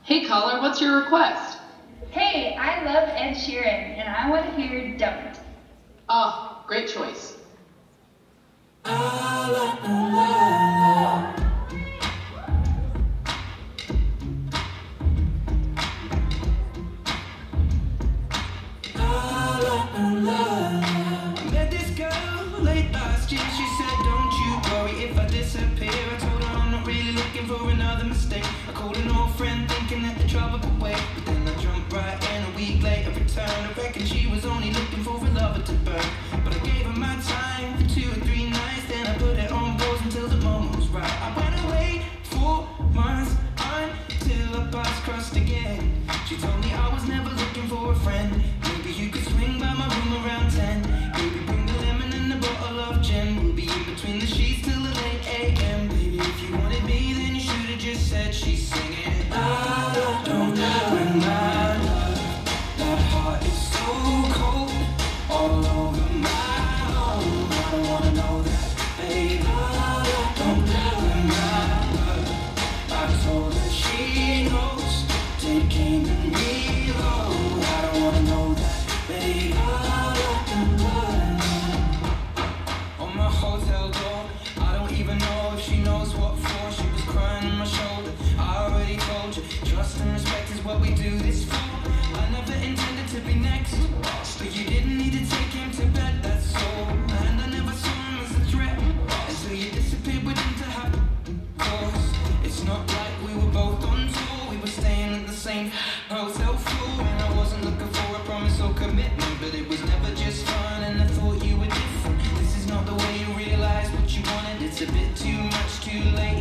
Hey caller, what's your request? Hey, I love Ed Sheeran, and I want to hear Don't. Oh, great choice. Met this girl late last year. She said, don't you worry if I disappear. I told her I'm not really looking for another mistake. I called an old friend thinking that the trouble would wait, but then I jumped right in. A week later returned. I reckon she was only looking for a lover to burn, but I gave her my time for 2 or 3 nights. Then I put it on pause until the moment was right. I went away for months until our paths crossed again. She told me I was never looking for a friend. Maybe you could swing by my room around 10. Baby, bring the lemon and a bottle of gin. We'll be in between the sheets till the late AM. Baby, if you wanted me, then you should have just said she's singing. I don't when my love, that heart is so cold, all over my own. I don't wanna know that, babe. I don't when my love, I told her she knows, taking me low. I don't wanna know that, babe. On my hotel door, I don't even know if she knows what for. She was crying on my shoulder. I already told you, trust and respect is what we do this for. I never intended to be next, but you didn't need to take him to bed, that's all. And I never saw him as a threat until you disappeared with him to have course. It's not like we were both on tour. We were staying at the same hotel floor, and I wasn't looking for a promise or commitment, but it was never just fun, and I thought you were different. This is not the way you realize what you wanted. It's a bit too much too late.